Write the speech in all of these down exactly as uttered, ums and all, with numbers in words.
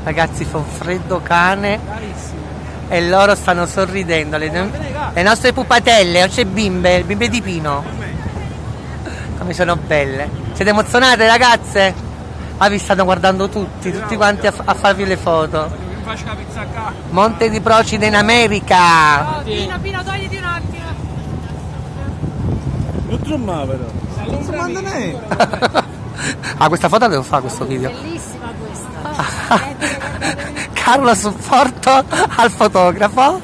Ragazzi, fa un freddo cane e loro stanno sorridendo. Le, le nostre pupatelle, non c'è bimbe, bimbe di Pino. Come sono belle. Siete emozionate, ragazze? Ah, vi stanno guardando tutti, tutti quanti a, a farvi le foto. Monte di Procida in America. Pino, Pino, togliti un attimo. Non tromma però. Non tromma me. Ah, questa foto devo fare, questo video. Bellissima questa. Carlo supporto al fotografo.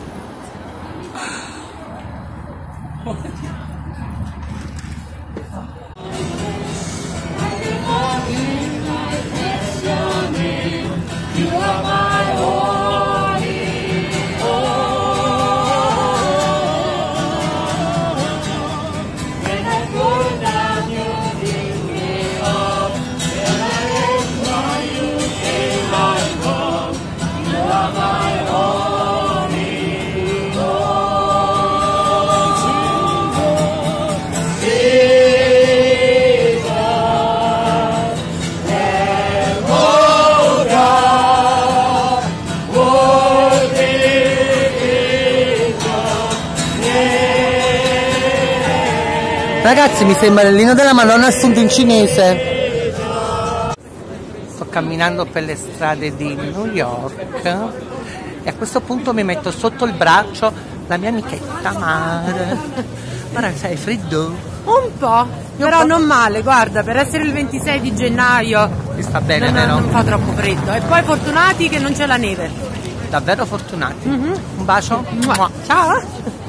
Ragazzi, mi sembra l'inno della Madonna Assunta in cinese. Sto camminando per le strade di New York e a questo punto mi metto sotto il braccio la mia amichetta Mare. Guarda, sei freddo? Un po', però non male, guarda, per essere il ventisei di gennaio Ti sta bene, non, vero? non fa troppo freddo. E poi fortunati che non c'è la neve. Davvero fortunati. Mm-hmm. Un bacio. Ciao.